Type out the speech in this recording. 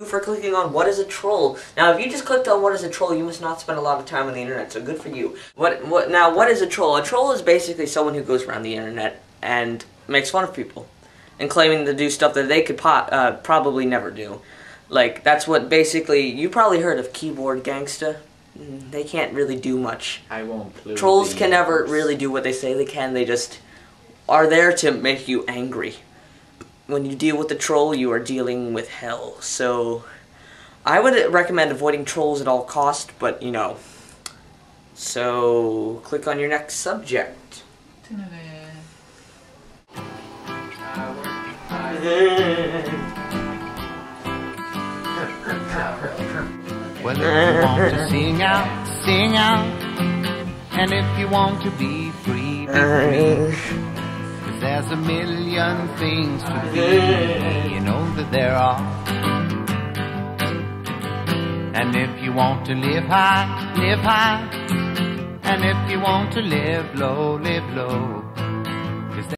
For clicking on what is a troll. Now, if you just clicked on what is a troll, you must not spend a lot of time on the internet, so good for you. What is a troll? A troll is basically someone who goes around the internet and makes fun of people and claiming to do stuff that they could probably never do. Like, that's what basically, you probably heard of Keyboard Gangsta. They can't really do much. I won't clue. Trolls can never really do what they say they can. They just are there to make you angry. When you deal with the troll, you are dealing with hell. So, I would recommend avoiding trolls at all costs, but, you know. So, click on your next subject. Well, if you want to sing out, sing out. And if you want to be free, be free. There's a million things to be, you know that there are. And if you want to live high, live high. And if you want to live low, live low.